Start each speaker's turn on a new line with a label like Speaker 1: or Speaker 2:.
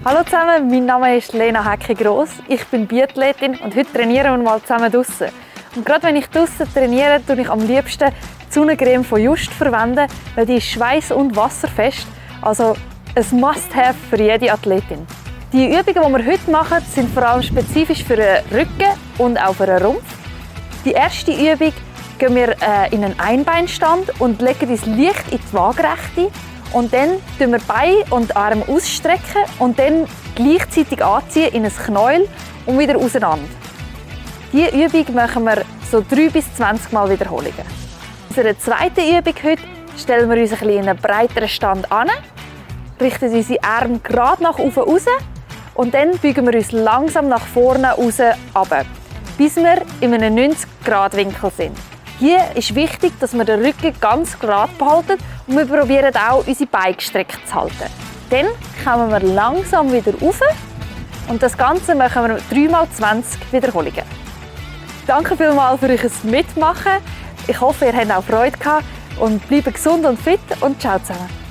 Speaker 1: Hallo zusammen, mein Name ist Lena Hecki-Gross. Ich bin Biathletin und heute trainieren wir mal zusammen draussen. Und gerade wenn ich draussen trainiere, verwende ich am liebsten die Sonnencreme von Just, weil die ist schweiß- und wasserfest. Also ein Must-have für jede Athletin. Die Übungen, die wir heute machen, sind vor allem spezifisch für den Rücken und auch für den Rumpf. Die erste Übung gehen wir in einen Einbeinstand und legen uns leicht in die Waagerechte. Und dann strecken wir Beine und Arme ausstrecken und dann gleichzeitig anziehen in ein Knäuel und wieder auseinander. Diese Übung machen wir so 3 bis 20 Mal Wiederholungen. In unserer zweiten Übung heute stellen wir uns ein bisschen in einen breiteren Stand an, richten unsere Arme gerade nach oben raus und dann beugen wir uns langsam nach vorne raus runter, bis wir in einem 90-Grad-Winkel sind. Hier ist wichtig, dass wir den Rücken ganz gerade behalten und wir probieren auch, unsere Beine gestreckt zu halten. Dann kommen wir langsam wieder rauf und das Ganze machen wir 3 mal 20 Wiederholungen. Danke vielmals für euch Mitmachen. Ich hoffe, ihr habt auch Freude gehabt und bleibt gesund und fit und ciao zusammen.